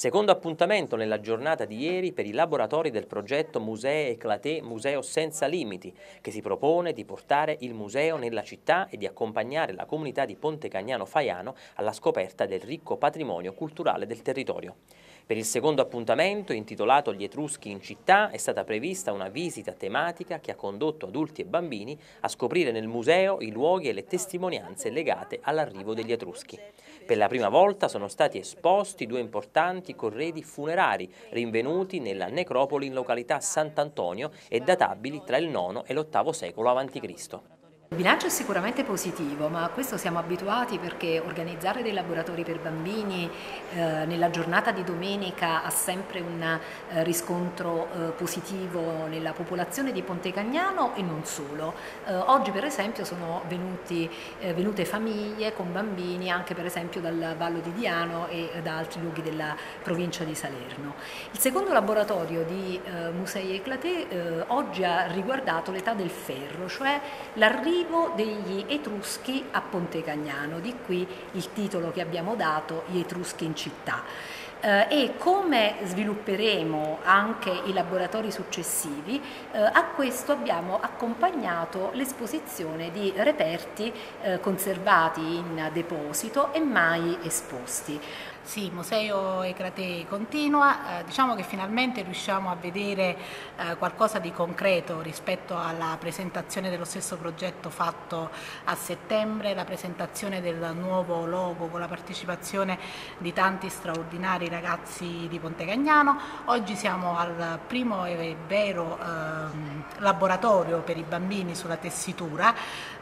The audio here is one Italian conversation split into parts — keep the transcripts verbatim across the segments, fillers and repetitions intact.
Secondo appuntamento nella giornata di ieri per i laboratori del progetto Musée Éclaté, Museo senza limiti, che si propone di portare il museo nella città e di accompagnare la comunità di Ponte Cagnano Faiano alla scoperta del ricco patrimonio culturale del territorio. Per il secondo appuntamento, intitolato Gli Etruschi in città, è stata prevista una visita tematica che ha condotto adulti e bambini a scoprire nel museo i luoghi e le testimonianze legate all'arrivo degli Etruschi. Per la prima volta sono stati esposti due importanti corredi funerari rinvenuti nella necropoli in località Sant'Antonio e databili tra il nono e l'ottavo secolo avanti Cristo. Il bilancio è sicuramente positivo, ma a questo siamo abituati perché organizzare dei laboratori per bambini eh, nella giornata di domenica ha sempre un eh, riscontro eh, positivo nella popolazione di Ponte Cagnano e non solo. Eh, oggi per esempio sono venuti, eh, venute famiglie con bambini anche per esempio dal Vallo di Diano e da altri luoghi della provincia di Salerno. Il secondo laboratorio di eh, Musei Éclaté eh, oggi ha riguardato l'età del ferro, cioè l'arrivo degli Etruschi a Ponte Cagnano, di qui il titolo che abbiamo dato, Gli Etruschi in città. Eh, e come svilupperemo anche i laboratori successivi, eh, a questo abbiamo accompagnato l'esposizione di reperti eh, conservati in deposito e mai esposti. Sì, Museo Éclaté continua, eh, diciamo che finalmente riusciamo a vedere eh, qualcosa di concreto rispetto alla presentazione dello stesso progetto fatto a settembre, la presentazione del nuovo logo con la partecipazione di tanti straordinari ragazzi di Ponte Cagnano. Oggi siamo al primo e vero eh, laboratorio per i bambini sulla tessitura,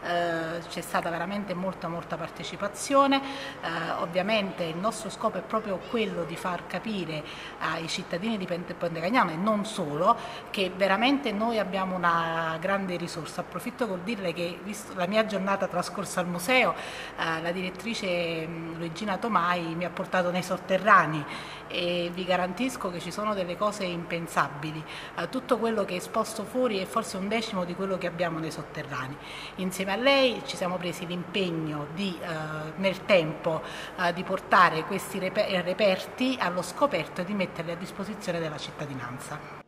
eh, c'è stata veramente molta molta partecipazione, eh, ovviamente il nostro scopo è proprio quello di far capire ai cittadini di Ponte Cagnano e non solo che veramente noi abbiamo una grande risorsa. Approfitto col dirle che, visto la mia giornata trascorsa al museo, eh, la direttrice Luigina Tomai mi ha portato nei sotterranei e vi garantisco che ci sono delle cose impensabili. Eh, tutto quello che è esposto fuori è forse un decimo di quello che abbiamo nei sotterranei. Insieme a lei ci siamo presi l'impegno di eh, nel tempo eh, di portare questi reperti allo scoperto e di metterli a disposizione della cittadinanza.